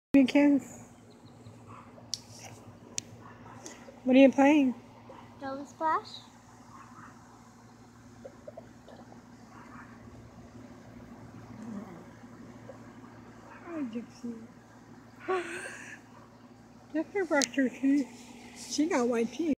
Weekends. What are you playing? Double Splash. Hi, Gypsy. Gypsy brushed her teeth. She got white teeth.